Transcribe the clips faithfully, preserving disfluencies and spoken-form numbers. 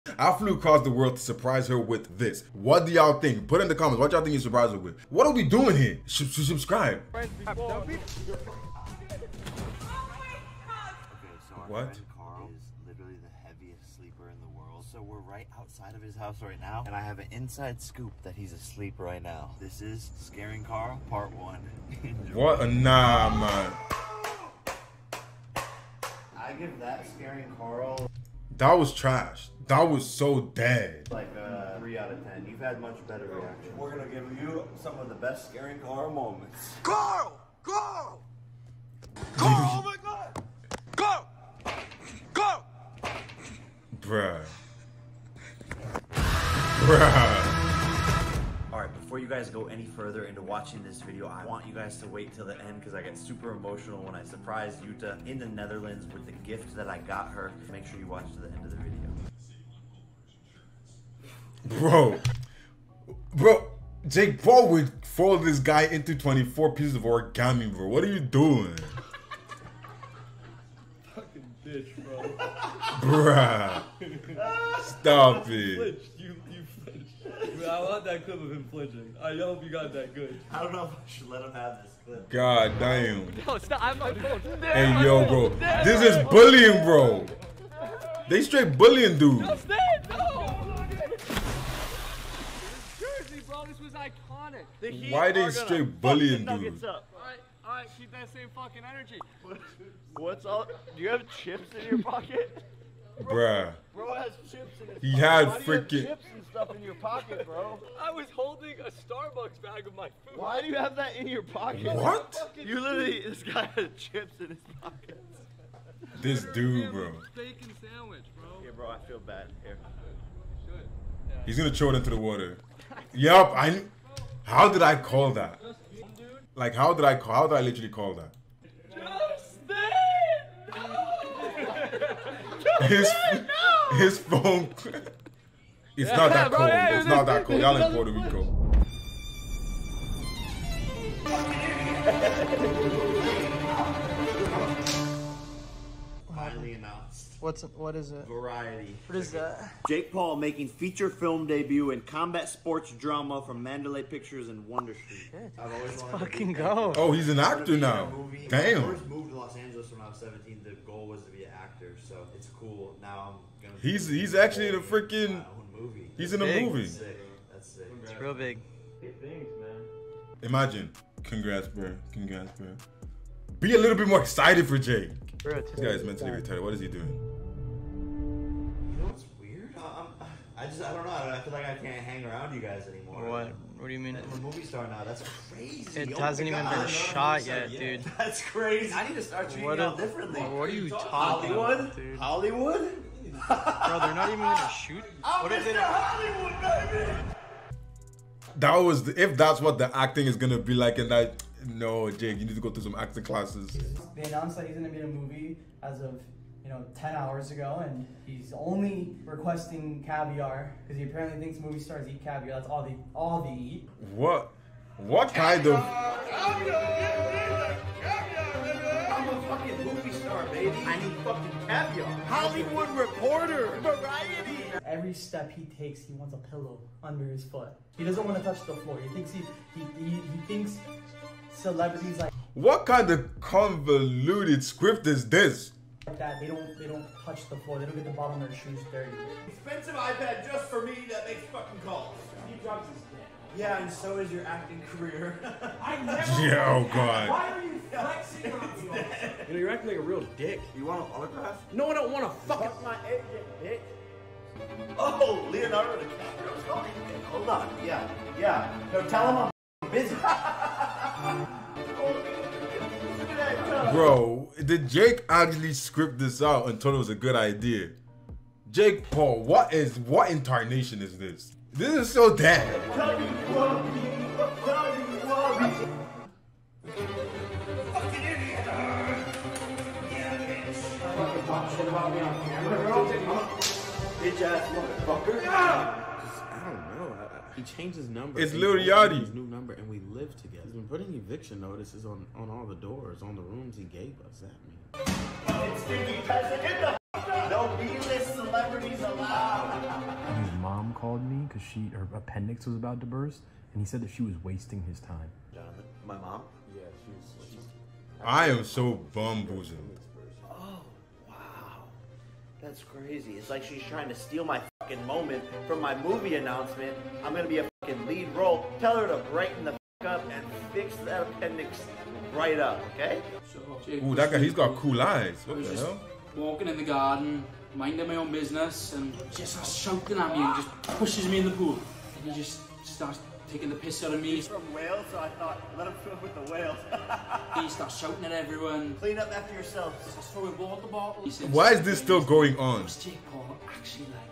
I flew across the world to surprise her with this. What do y'all think? Put in the comments. What y'all think you surprised her with? What are we doing here? Sh sh subscribe. Okay, so our What? friend Carl is literally the heaviest sleeper in the world. So we're right outside of his house right now, and I have an inside scoop that he's asleep right now. This is Scaring Carl, part one. What? A nah, man. I give that Scaring Carl That was trash. That was so dead. like a three out of ten. You've had much better reaction. We're gonna give you some of the best Scaring Carl moments. Carl! Carl! Carl! Oh my God! Go! Go! Bruh. Bruh. Alright, before you guys go any further into watching this video, I want you guys to wait till the end because I get super emotional when I surprised Yuta in the Netherlands with the gift that I got her. Make sure you watch to the end of the video. Bro. Bro. Jake Paul would fold this guy into twenty-four pieces of origami, bro. What are you doing? Fucking bitch, bro. Bruh. Stop it. Flinched. You, you flinched. I want that clip of him flinching. I hope you got that good. I don't know if I should let him have this clip. God damn. No, stop. I have my phone. Hey, yo, bro. This is bullying, bro. They straight bullying dude. No, stay. No. Jersey, bro. This was iconic. The Heat Why they are gonna straight fuck bullying the Nuggets dude? up. All right, all right. Keep that same fucking energy. What's all? Do you have chips in your pocket? Bruh. Bro has chips in his He pocket. had Why do you have freaking- chips and stuff in your pocket, bro. I was holding a Starbucks bag of my food. Why do you have that in your pocket? What? You literally, this guy had chips in his pocket. This dude, bro. Bacon sandwich, bro. Here, bro, I feel bad. Here. Should. He's gonna throw it into the water. Yup, I kn- How did I call that? Like, how did I call, how did I literally call that? His, his phone. It's not that bro, cold. yeah, It's not that cold. Y'all in Puerto Rico. Finally announced. What's what is it? Variety. What is that? Jake Paul making feature film debut in combat sports drama from Mandalay Pictures and Wonder Street. Shit. I've always Let's wanted to fucking be- go. Oh, he's an I wanted to actor be in a now. movie. When I Damn. first moved to Los Angeles when I was seventeen. The goal was to be an actor, so it's cool. Now I'm gonna. He's he's actually in a freaking. my own movie. He's in a Big. movie. Sick. That's sick. It's real big. Thanks, man. Imagine. Congrats, bro. Congrats, bro. Be a little bit more excited for Jake. Bro, This guy is mentally retarded. What is he doing? You know what's weird? Uh, I'm, I just I don't know. I feel like I can't hang around you guys anymore. What? What do you mean? I'm a movie star now. That's crazy. It Oh my hasn't even God. been shot yet, dude. That's crazy. I need to start treating What y'all a- differently. What are you talking Hollywood? about, dude? Hollywood? Bro, they're not even gonna shoot. I'm What if they Mister Hollywood, baby. That was the, if that's what the acting is gonna be like, and that no, Jake, you need to go through some acting classes. They announced that he's going to be in a movie as of, you know, ten hours ago, and he's only requesting caviar because he apparently thinks movie stars eat caviar. That's all they all they eat. What? What kind of? I'm a fucking movie star, baby. I need fucking caviar. Hollywood reporter. Variety. Every step he takes, he wants a pillow under his foot. He doesn't want to touch the floor. He thinks he he he, he thinks celebrities like What kind of convoluted script is this? that they don't they don't touch the floor. They don't get the bottom of their shoes dirty. Expensive iPad just for me that makes fucking calls. Steve Jobs is dead. Yeah, and so is your acting career. I never. Yeah, oh god. Why are you flexing on me? You know, you're acting like a real dick. You want an autograph? No, I don't want to fucking. Fuck my agent, bitch. Oh, Leonardo DiCaprio's calling. Hold on. Yeah, yeah. No, tell him I'm busy. Bro, did Jake actually script this out and thought it was a good idea? Jake Paul, what is what incarnation is this? This is so dead. Fucking idiot. Bitch ass motherfucker. I don't know. I, I, he changed his number. It's He Lil opened Yachty. His new number, and we live together. He's been putting eviction notices on on all the doors, on the rooms he gave us. That mean. It's Stinky Peasant in the No B-list celebrities allowed. His mom called me because she her appendix was about to burst, and he said that she was wasting his time. Jonathan, my mom? Yeah, she's. I am so bamboozled. Oh, wow. That's crazy. It's like she's trying to steal my fucking moment from my movie announcement. I'm gonna be a fucking lead role. Tell her to brighten the fuck up and fix that appendix right up, okay? Ooh, that guy, he's got cool eyes. What the just hell? walking in the garden, minding my own business, and just starts shouting at me and just pushes me in the pool. And he just starts taking the piss out of me. He's from Wales, so I thought, let him swim with the whales. He starts shouting at everyone. Clean up after yourself. Starts throwing water bottles. He says, Why is this still going on? what's Jake Paul actually like?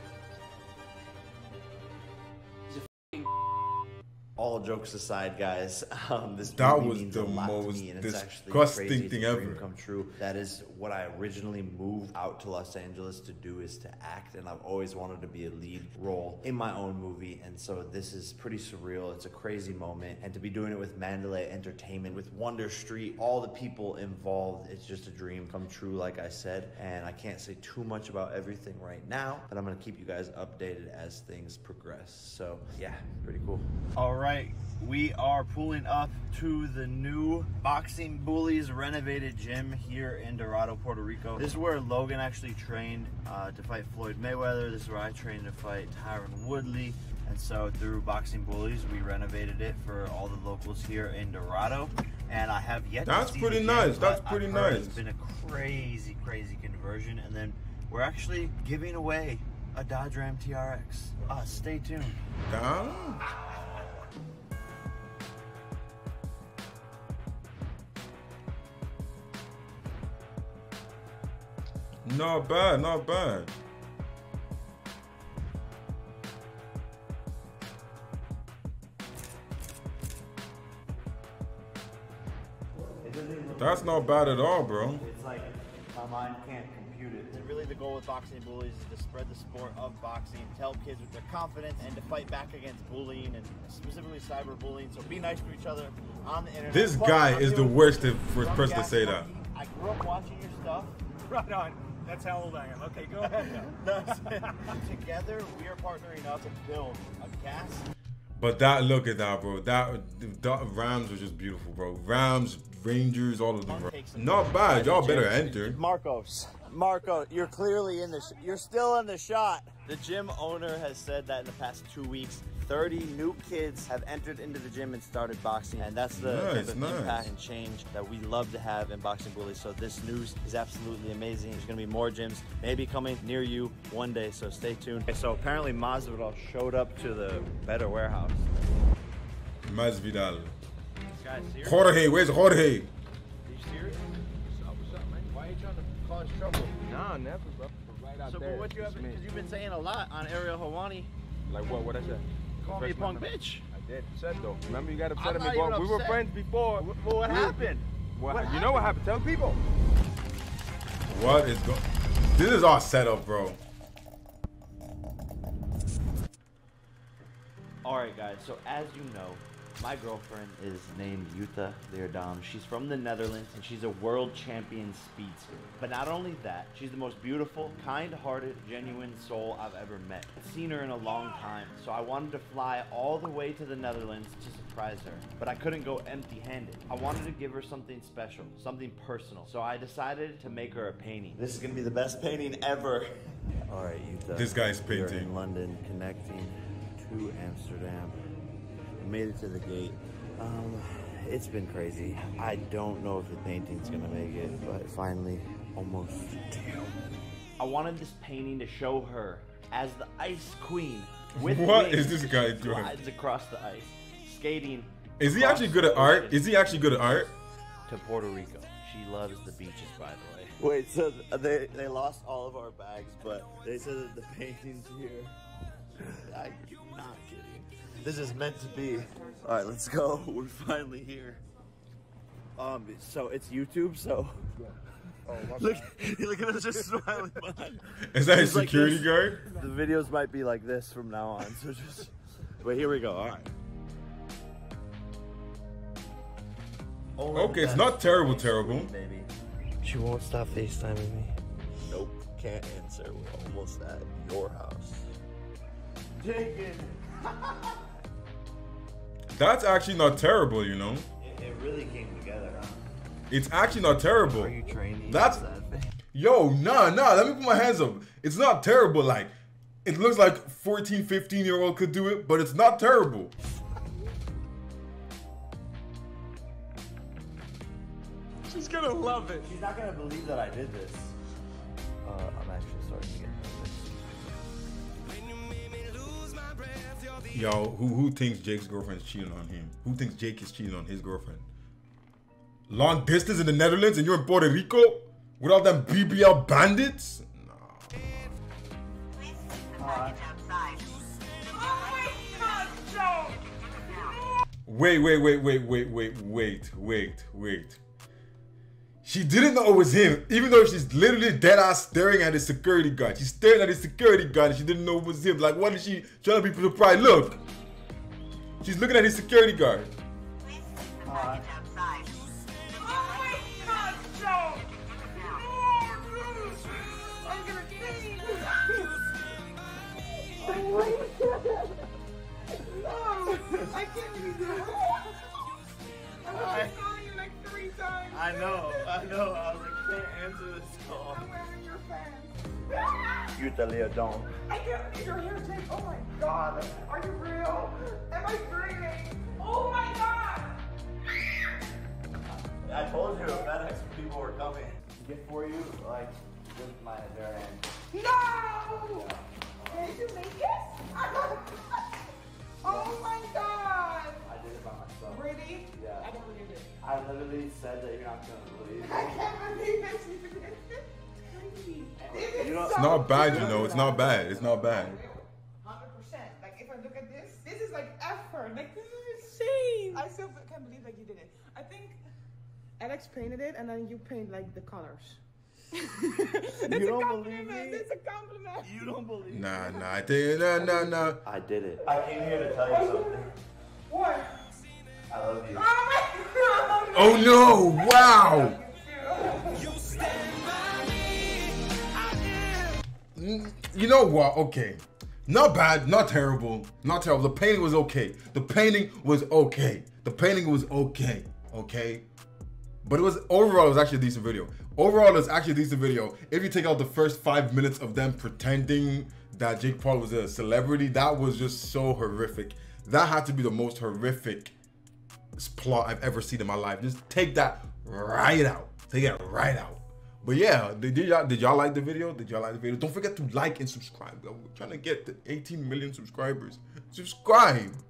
He's a f***ing All jokes aside, guys, um, this That movie was means the a lot most to me, and it's actually disgusting crazy. It's thing a dream ever. come true. That is what I originally moved out to Los Angeles to do, is to act, and I've always wanted to be a lead role in my own movie, and so this is pretty surreal. It's a crazy moment, and to be doing it with Mandalay Entertainment, with Wonder Street, all the people involved, it's just a dream come true, like I said, and I can't say too much about everything right now, but I'm gonna keep you guys updated as things progress. So yeah, pretty cool. All right. We are pulling up to the new Boxing Bullies renovated gym here in Dorado, Puerto Rico. This is where Logan actually trained uh, to fight Floyd Mayweather. This is where I trained to fight Tyron Woodley. And so through Boxing Bullies, we renovated it for all the locals here in Dorado. And I have yet That's to see pretty the gym, nice. That's but pretty I've heard nice. It's been a crazy, crazy conversion. And then we're actually giving away a Dodge Ram T R X. Uh, stay tuned. Damn. Not bad, not bad. That's not bad at all, bro. It's like my mind can't compute it. And really the goal with Boxing Bullies is to spread the sport of boxing, to help kids with their confidence, and to fight back against bullying, and specifically cyberbullying. So be nice to each other on the internet. This Plus, guy I'm is the doing worst first some person to gas say that. monkey. I grew up watching your stuff. Right on. That's how old I am. Okay, go ahead now. Together, we are partnering up to build a gas. But that, look at that, bro. That, that Rams was just beautiful, bro. Rams, Rangers, all of them, bro. Not bad. Y'all better enter. Marcos. Marco, you're clearly in the sh you're still in the shot. The gym owner has said that in the past two weeks, thirty new kids have entered into the gym and started boxing, and that's the Nice, type of nice. impact and change that we love to have in Boxing Bullies. So this news is absolutely amazing. There's gonna be more gyms maybe coming near you one day, so stay tuned. Okay, so apparently Masvidal showed up to the Better Warehouse. Masvidal. Guys, serious? Jorge, where's Jorge? Are you serious? What's up, what's up, man? Why are you trying to cause trouble? Nah, never, bro. Right out So there. but what you have, It's me. because you've been saying a lot on Ariel Hawani. Like what? What I said? Call me a First punk time- bitch. I did. Said though. Remember you got upset I'm at me, not bro. even We were upset. friends before. Well, what We- happened? What, What you happened? know what happened? Tell people. What is going? This is all set up, bro. All right, guys. So as you know, my girlfriend is named Yuta Leerdam. She's from the Netherlands, and she's a world champion speedster. But not only that, she's the most beautiful, kind-hearted, genuine soul I've ever met. I've seen her in a long time, so I wanted to fly all the way to the Netherlands to surprise her. But I couldn't go empty-handed. I wanted to give her something special, something personal. So I decided to make her a painting. This is gonna be the best painting ever. All right, Yuta. This guy's We are painting. in London, connecting to Amsterdam. Made it to the gate. Um, it's been crazy. I don't know if the painting's gonna make it, but finally, almost. I wanted this painting to show her as the Ice Queen. With What wings, is this guy she doing? Slides across the ice, skating. Is he across actually good at the art? ocean Is he actually good at art? To Puerto Rico. She loves the beaches, by the way. Wait, so they they lost all of our bags, but they said that the painting's here. I'm not kidding. This is meant to be. All right, let's go. We're finally here. Um, so it's YouTube, so look, look at us just smiling behind. Is that a It's like security this. guard? The videos might be like this from now on, so just. But here we go. All right. Okay, it's not terrible, terrible. Baby. She won't stop FaceTiming me. Nope. can't answer. We're almost at your house. Jacob. That's actually not terrible, you know. It, it really came together, huh? It's actually not terrible. Are you training? That's that thing? Yo, nah, nah. Let me put my hands up. It's not terrible. Like, it looks like fourteen, fifteen year old could do it, but it's not terrible. She's gonna love it. She's not gonna believe that I did this. Uh, I'm actually starting to get nervous. Yo, who who thinks Jake's girlfriend's cheating on him? Who thinks Jake is cheating on his girlfriend? Long distance in the Netherlands and you're in Puerto Rico with all them B B L bandits? Nah. Uh, Wait, wait, wait, wait, wait, wait, wait, wait, wait. She didn't know it was him, even though she's literally dead ass staring at his security guard. She's staring at his security guard and she didn't know it was him. Like, what is she trying to be surprised? Look. She's looking at his security guard. uh, I can't believe that. I'm calling you like three times. I know, I know. I was like, can't answer this call. I'm wearing your fans. You tell Leo, don't. I can't believe your hair, Jake. Oh my god. Are you real? Am I dreaming? Oh my god. I told you FedEx people were coming. Get for you, like, with my bare hand. No! Did you make it? Oh my god. I did it by myself. Really? Yeah. I don't believe it. I literally said that you're not gonna believe it. I can't believe it. You did it. It's crazy. This is You know- so It's not bad, cute. you know. It's not bad. It's not bad. one hundred percent. Like, if I look at this, this is like effort. Like, this is insane. I still can't believe like you did it. I think Alex painted it and then you paint like the colors. It's You a don't believe compliment. me? It's a compliment. You don't believe Nah, nah. I think, nah, nah, nah. I did it. I came here to tell you something. What? I love you. Oh my god. Oh no! Wow! Mm, You know what? Okay. Not bad, not terrible, not terrible. The painting was okay. The painting was okay. The painting was okay. Okay? But it was overall, it was actually a decent video. Overall, it was actually a decent video. If you take out the first five minutes of them pretending that Jake Paul was a celebrity, that was just so horrific. That had to be the most horrific plot I've ever seen in my life. Just take that right out. Take it right out. But yeah, did y'all did y'all like the video? Did y'all like the video? Don't forget to like and subscribe. We're trying to get to eighteen million subscribers. Subscribe.